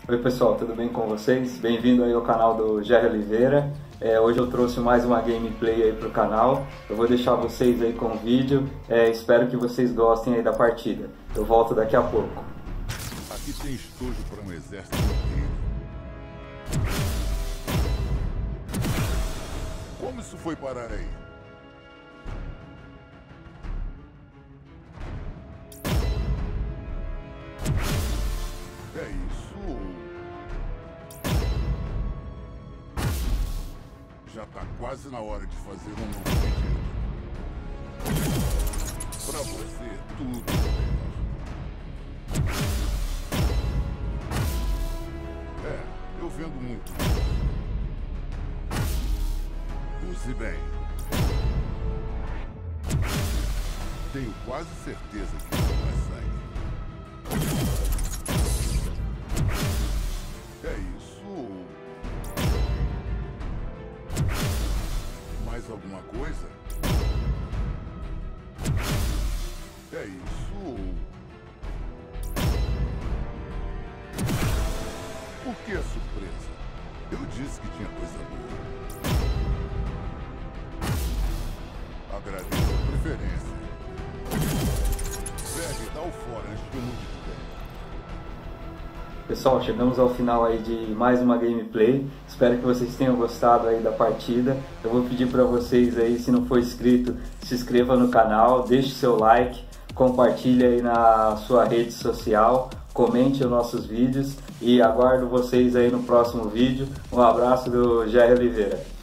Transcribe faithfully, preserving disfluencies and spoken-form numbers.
Oi pessoal, tudo bem com vocês? Bem-vindo aí ao canal do Jerry Oliveira. É, hoje eu trouxe mais uma gameplay aí pro canal. Eu vou deixar vocês aí com o vídeo. É, espero que vocês gostem aí da partida. Eu volto daqui a pouco. Aqui tem estojo para um exército inteiro. Como isso foi parar aí? É isso? Já tá quase na hora de fazer um novo pedido. Pra você, tudo é, eu vendo muito. Use bem. Tenho quase certeza que isso vai sair. É isso? Mais alguma coisa? É isso? Por que a surpresa? Eu disse que tinha coisa boa. Agradeço a preferência. Pegue, dá o fora antes que eu mude de ideia. Pessoal, chegamos ao final aí de mais uma gameplay. Espero que vocês tenham gostado aí da partida. Eu vou pedir para vocês aí, se não for inscrito, se inscreva no canal, deixe seu like, compartilhe aí na sua rede social, comente os nossos vídeos e aguardo vocês aí no próximo vídeo. Um abraço do Jerry Oliveira.